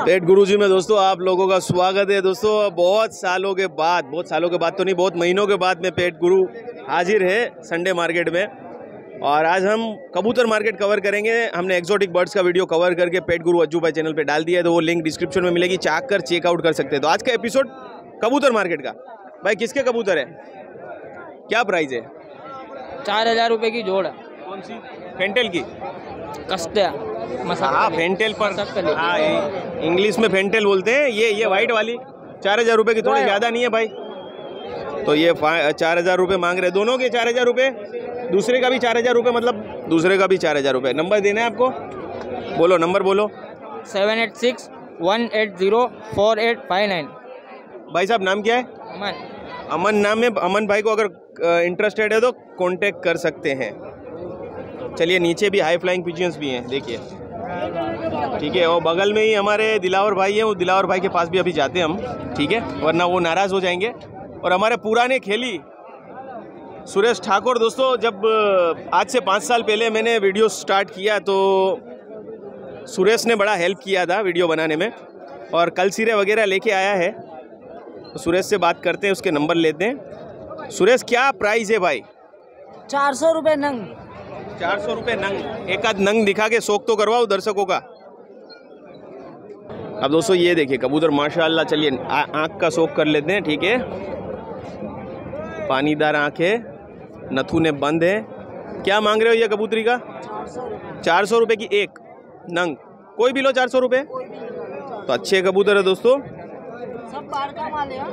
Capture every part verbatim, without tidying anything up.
पेट गुरुजी में दोस्तों आप लोगों का स्वागत है। दोस्तों बहुत सालों के बाद, बहुत सालों के बाद तो नहीं, बहुत महीनों के बाद में पेट गुरु हाजिर है संडे मार्केट में। और आज हम कबूतर मार्केट कवर करेंगे। हमने एक्सोटिक बर्ड्स का वीडियो कवर करके पेट गुरु अज्जू भाई चैनल पे डाल दिया है, तो वो लिंक डिस्क्रिप्शन में मिलेगी, चाक कर चेकआउट कर सकते हैं। तो आज का एपिसोड कबूतर मार्केट का। भाई किसके कबूतर है, क्या प्राइस है? चार हजार रुपये की जोड़। कौन सी? फेंटेल की कस्टिया हाँ फेंटेल पर, हाँ इंग्लिश में फेंटेल बोलते हैं। ये ये वाइट वाली चार हजार रुपये की, थोड़ी ज़्यादा नहीं है भाई? तो ये चार हजार रुपये मांग रहे, दोनों के चार हजार रुपये, दूसरे का भी चार हजार रुपये, मतलब दूसरे का भी चार हजार रुपये। नंबर देना है आपको, बोलो नंबर बोलो। Seven eight six one eight zero four eight five nine. भाई साहब नाम क्या है? अमन। अमन नाम है। अमन भाई को अगर इंटरेस्टेड है तो कांटेक्ट कर सकते हैं। चलिए नीचे भी हाई फ्लाइंग पिजियंस भी हैं, देखिए, ठीक है। और बगल में ही हमारे दिलावर भाई हैं, वो दिलावर भाई के पास भी अभी जाते हैं हम, ठीक है, वरना वो नाराज़ हो जाएंगे। और हमारे पुराने खेली सुरेश ठाकुर, दोस्तों जब आज से पाँच साल पहले मैंने वीडियो स्टार्ट किया तो सुरेश ने बड़ा हेल्प किया था वीडियो बनाने में, और कल सिरे वगैरह लेके आया है। तो सुरेश से बात करते हैं, उसके नंबर लेते हैं। सुरेश क्या प्राइस है भाई? चार सौ रुपये नंग। चार सौ रुपये नंग। एक आध नंग दिखा के शौक तो करवाओ दर्शकों का। अब दोस्तों ये देखिए कबूतर माशाल्लाह। चलिए आँख का शौक कर लेते हैं, ठीक है। पानीदार आँख है, नथुने बंद है। क्या मांग रहे हो ये कबूतरी का? चार सौ रुपये की एक नंग। कोई भी लो चार सौ रुपये। तो अच्छे कबूतर है दोस्तों, सब बाहर का माल है।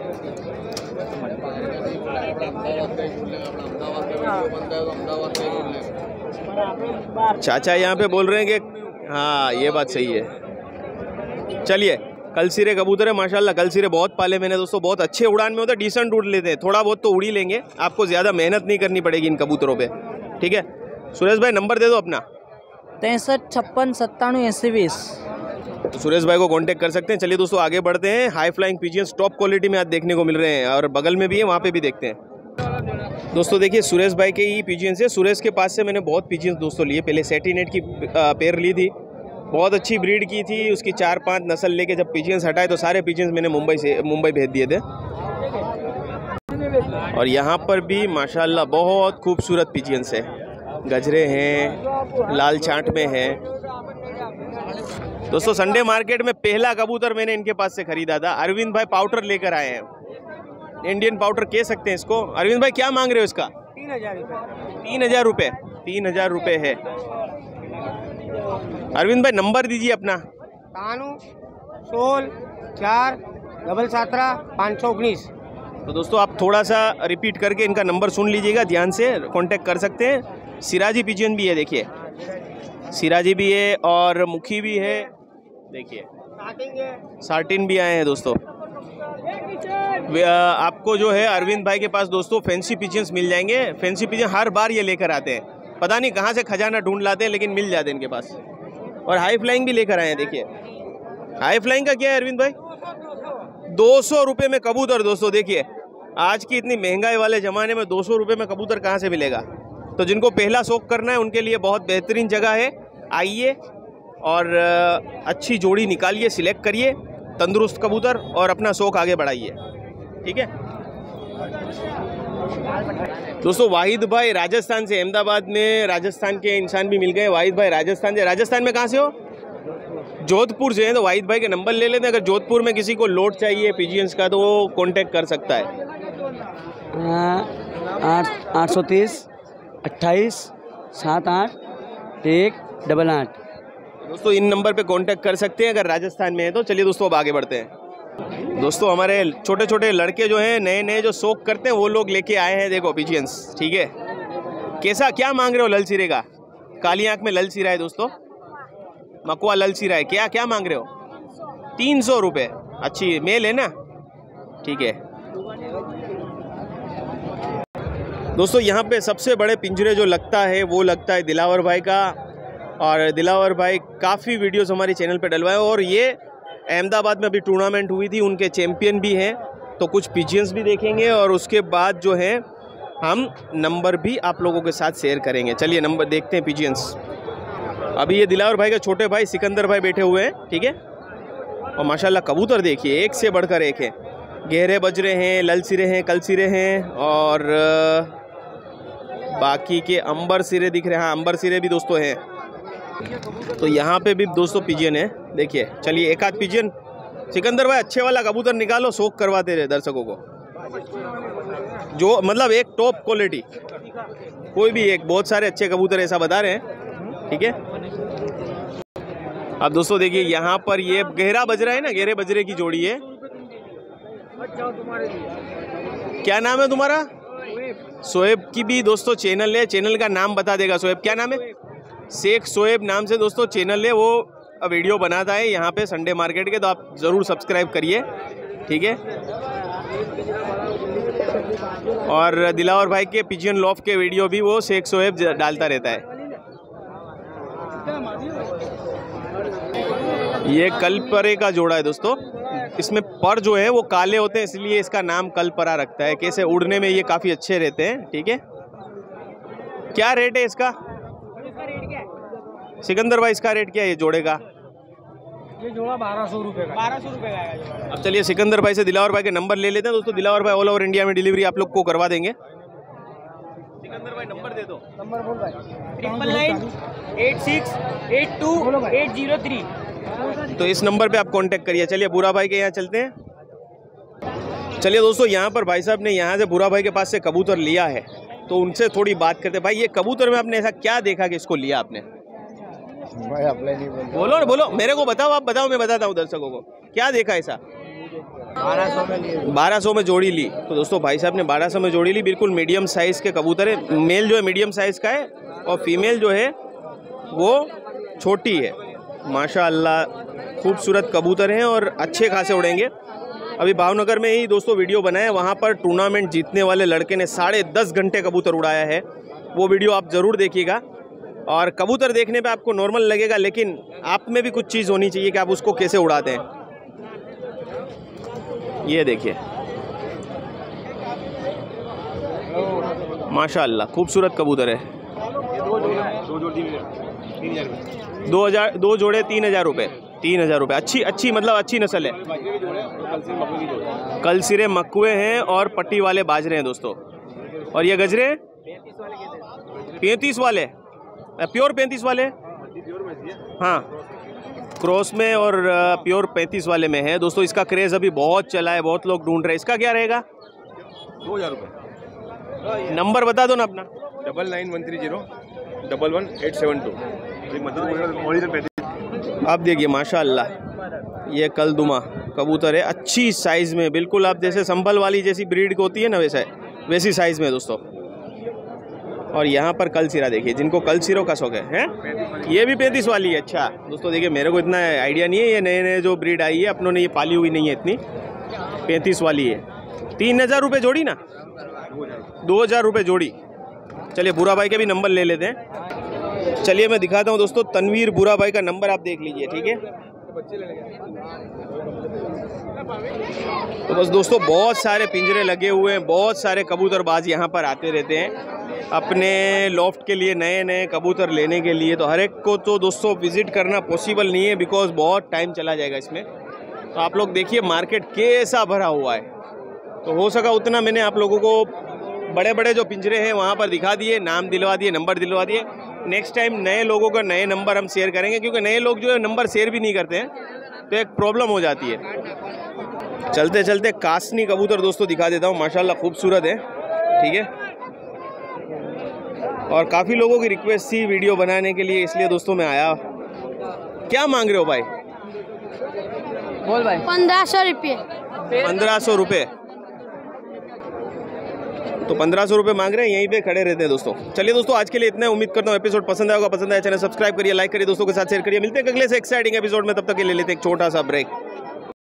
चाचा यहाँ पे बोल रहे हैं कि हाँ ये बात सही है। चलिए कल सिरे कबूतर है माशाल्लाह। कल सिरे बहुत पाले मैंने दोस्तों, बहुत अच्छे उड़ान में होते, डिसेंट उड़ लेते हैं। थोड़ा बहुत तो उड़ी लेंगे, आपको ज़्यादा मेहनत नहीं करनी पड़ेगी इन कबूतरों पे, ठीक है। सुरेश भाई नंबर दे दो अपना। तिरसठ छप्पन सत्तानवे अस्सी बीस। तो सुरेश भाई को कांटेक्ट कर सकते हैं। चलिए दोस्तों आगे बढ़ते हैं। High flying pigeons top quality में आज देखने को मिल रहे हैं, और बगल में भी है, वहाँ पे भी देखते हैं। दोस्तों देखिए सुरेश भाई के ही पिजियंस है। सुरेश के पास से मैंने बहुत पिजियंस दोस्तों लिए। पहले सेटिनेट की पेयर ली थी, बहुत अच्छी ब्रीड की थी। उसकी चार पांच नस्ल लेके जब पिजियंस हटाए तो सारे पिजियंस मैंने मुंबई से मुंबई भेज दिए थे। और यहाँ पर भी माशाल्लाह बहुत खूबसूरत पिजियंस है। गजरे हैं, लाल चाट में है। दोस्तों संडे मार्केट में पहला कबूतर मैंने इनके पास से खरीदा था। अरविंद भाई पाउडर लेकर आए हैं, इंडियन पाउडर कह सकते हैं इसको। अरविंद भाई क्या मांग रहे हो इसका? तीन हजार रुपये। तीन हजार रुपये तीन हजार रुपये है। अरविंद भाई नंबर दीजिए अपना। तानू सोल चार डबल सत्रह पाँच सौ उन्नीस। तो दोस्तों आप थोड़ा सा रिपीट करके इनका नंबर सुन लीजिएगा, ध्यान से कांटेक्ट कर सकते हैं। सिराजी पिजियन भी है, देखिए सिराजी भी है और मुखी भी है, देखिए सार्टिन भी आए हैं दोस्तों। आपको जो है अरविंद भाई के पास दोस्तों फैंसी पिजियंस मिल जाएंगे। फैंसी पिजियन हर बार ये लेकर आते हैं, पता नहीं कहाँ से खजाना ढूंढ लाते हैं, लेकिन मिल जाते हैं इनके पास। और हाई फ्लाइंग भी लेकर आए हैं, देखिए हाई फ्लाइंग का क्या है अरविंद भाई? दो सौ रुपये में कबूतर दोस्तों। देखिए आज की इतनी महंगाई वाले ज़माने में दो सौ रुपये में कबूतर कहाँ से मिलेगा? तो जिनको पहला शौक करना है उनके लिए बहुत बेहतरीन जगह है। आइए और अच्छी जोड़ी निकालिए, सिलेक्ट करिए तंदुरुस्त कबूतर और अपना शौक आगे बढ़ाइए, ठीक है दोस्तों। वाहिद भाई राजस्थान से, अहमदाबाद में राजस्थान के इंसान भी मिल गए। वाहिद भाई राजस्थान से। राजस्थान में कहाँ से हो? जोधपुर से हैं। तो वाहिद भाई के नंबर ले लेते हैं। अगर जोधपुर में किसी को लोड चाहिए पिजियंस का तो वो कांटेक्ट कर सकता है। आठ आठ सौ तीस अट्ठाईस सात आठ एक डबल आठ। दोस्तों इन नंबर पे कांटेक्ट कर सकते हैं अगर राजस्थान में है तो। चलिए दोस्तों अब आगे बढ़ते हैं। दोस्तों हमारे छोटे छोटे लड़के जो हैं, नए नए जो शौक करते हैं, वो लोग लेके आए हैं, देखो पिजियंस, ठीक है। कैसा क्या मांग रहे हो लल सिरे का? काली आंख में लल सिरा है दोस्तों, मकुआ लल सिरा है। क्या क्या मांग रहे हो? तीन सौ रुपये। अच्छी मेल है ना, ठीक है दोस्तों। यहाँ पे सबसे बड़े पिंजरे जो लगता है वो लगता है दिलावर भाई का। और दिलावर भाई काफ़ी वीडियोस हमारे चैनल पे डलवाए, और ये अहमदाबाद में अभी टूर्नामेंट हुई थी, उनके चैम्पियन भी हैं। तो कुछ पिजियंस भी देखेंगे और उसके बाद जो है हम नंबर भी आप लोगों के साथ शेयर करेंगे। चलिए नंबर देखते हैं पिजियंस। अभी ये दिलावर भाई के छोटे भाई सिकंदर भाई बैठे हुए हैं, ठीक है। और माशाल्लाह कबूतर देखिए एक से बढ़कर एक है। गहरे बजरे हैं, लल सिरे हैं, कल सिरे हैं और बाकी के अंबर सिरे दिख रहे हैं। हाँ अंबर सिरे भी दोस्तों हैं। तो यहाँ पे भी दोस्तों पिजन है देखिए। चलिए एक आध पिजन सिकंदर भाई अच्छे वाला कबूतर निकालो, शौक करवाते रहे दर्शकों को, जो मतलब एक टॉप क्वालिटी कोई भी एक, बहुत सारे अच्छे कबूतर ऐसा बता रहे हैं। ठीक है अब दोस्तों देखिए यहाँ पर ये गहरा बजरा है ना, गहरे बजरे की जोड़ी है। क्या नाम है तुम्हारा? शोएब की भी दोस्तों चैनल है, चैनल का नाम बता देगा शोएब। क्या नाम है? शेख शोएब नाम से दोस्तों चैनल है, वो वीडियो बनाता है यहाँ पे संडे मार्केट के, तो आप ज़रूर सब्सक्राइब करिए। ठीक है और दिलावर भाई के पिजन लॉफ के वीडियो भी वो शेख शोएब डालता रहता है। ये कलपरे का जोड़ा है दोस्तों। इसमें पर जो है वो काले होते हैं, इसलिए इसका नाम कलपरा रखता है। कैसे उड़ने में ये काफ़ी अच्छे रहते हैं। ठीक है क्या रेट है इसका सिकंदर भाई? इसका रेट क्या है ये जोड़े का? ये जोड़ा बारह सौ रुपये का बारह सौ रुपये का। अब चलिए सिकंदर भाई से दिलावर भाई के नंबर ले लेते हैं दोस्तों। दिलावर भाई ऑल ओवर इंडिया में डिलीवरी आप लोग को करवा देंगे। सिकंदर भाई नंबर दे दो। नंबर बोल भाई। Triple nine eight six eight two eight zero three. तो इस नंबर पे आप कांटेक्ट करिए। चलिए बुरा भाई के यहाँ चलते हैं। चलिए दोस्तों यहाँ पर भाई साहब ने यहाँ से बुरा भाई के पास से कबूतर लिया है, तो उनसे थोड़ी बात करते। भाई ये कबूतर में आपने ऐसा क्या देखा कि इसको लिया आपने? भाई आप नहीं बोलो ना, बोलो मेरे को बताओ, आप बताओ मैं बताता हूँ दर्शकों को। क्या देखा ऐसा? बारह सौ में लिए बारह सौ में जोड़ी ली। तो दोस्तों भाई साहब ने बारह सौ में जोड़ी ली। बिल्कुल मीडियम साइज़ के कबूतर है। मेल जो है मीडियम साइज़ का है और फीमेल जो है वो छोटी है। माशाअल्लाह खूबसूरत कबूतर हैं और अच्छे खासे उड़ेंगे। अभी भावनगर में ही दोस्तों वीडियो बनाया, वहाँ पर टूर्नामेंट जीतने वाले लड़के ने साढ़े दस घंटे कबूतर उड़ाया है। वो वीडियो आप ज़रूर देखिएगा। और कबूतर देखने पे आपको नॉर्मल लगेगा, लेकिन आप में भी कुछ चीज़ होनी चाहिए कि आप उसको कैसे उड़ाते हैं। ये देखिए माशाअल्लाह खूबसूरत कबूतर है। दो हज़ार दो जोड़े तीन हज़ार रुपये तीन हज़ार रुपये अच्छी अच्छी मतलब अच्छी नस्ल है। कल सिरे मकुए हैं और पट्टी वाले बाजरे हैं दोस्तों। और ये गजरे पैंतीस वाले, प्योर पैंतीस वाले, हाँ क्रॉस में और प्योर पैंतीस वाले में है दोस्तों। इसका क्रेज़ अभी बहुत चला है, बहुत लोग ढूंढ रहे हैं। इसका क्या रहेगा? दो हज़ार रुपये। नंबर बता दो ना अपना। Double nine one three zero double one eight seven two. आप देखिए माशाअल्लाह ये कलदुमा कबूतर है, अच्छी साइज़ में, बिल्कुल आप जैसे संभल वाली जैसी ब्रीड होती है ना वैसा है, वैसी साइज़ में दोस्तों। और यहाँ पर कल सिरा देखिए, जिनको कल सिरों का शौक है, हैं? ये भी पैंतीस वाली है। अच्छा दोस्तों देखिए मेरे को इतना आइडिया नहीं है, ये नए नए जो ब्रीड आई है अपनों ने ये पाली हुई नहीं है इतनी। पैंतीस वाली है, तीन हज़ार रुपये जोड़ी ना, दो हज़ार रुपये जोड़ी। चलिए बुरा भाई के भी नंबर ले लेते हैं। चलिए मैं दिखाता हूँ दोस्तों, तनवीर बुरा भाई का नंबर आप देख लीजिए। ठीक है तो बस दोस्तों बहुत सारे पिंजरे लगे हुए हैं, बहुत सारे कबूतरबाज यहाँ पर आते रहते हैं अपने लॉफ्ट के लिए नए नए कबूतर लेने के लिए। तो हर एक को तो दोस्तों विज़िट करना पॉसिबल नहीं है, बिकॉज बहुत टाइम चला जाएगा इसमें। तो आप लोग देखिए मार्केट कैसा भरा हुआ है। तो हो सका उतना मैंने आप लोगों को बड़े बड़े जो पिंजरे हैं वहाँ पर दिखा दिए, नाम दिलवा दिए, नंबर दिलवा दिए। नेक्स्ट टाइम नए लोगों का नए नंबर हम शेयर करेंगे, क्योंकि नए लोग जो है नंबर शेयर भी नहीं करते हैं, तो एक प्रॉब्लम हो जाती है। चलते चलते कासनी कबूतर दोस्तों दिखा देता हूँ, माशाल्लाह खूबसूरत है। ठीक है और काफ़ी लोगों की रिक्वेस्ट थी वीडियो बनाने के लिए, इसलिए दोस्तों मैं आया। क्या मांग रहे हो भाई? बोल भाई। पंद्रह सौ रुपये पंद्रह सौ रुपये तो पंद्रह सौ रुपये मांग रहे हैं, यहीं पे खड़े रहते हैं दोस्तों। चलिए दोस्तों आज के लिए इतना, उम्मीद करता हूँ एपिसोड पसंद आएगा। पसंद आया चैनल सब्सक्राइब करिए, लाइक करिए, दोस्तों के साथ शेयर करिए। मिलते हैं अगले से एक्साइटिंग एपिसोड में, तब तक के लिए लेते हैं एक छोटा सा ब्रेक।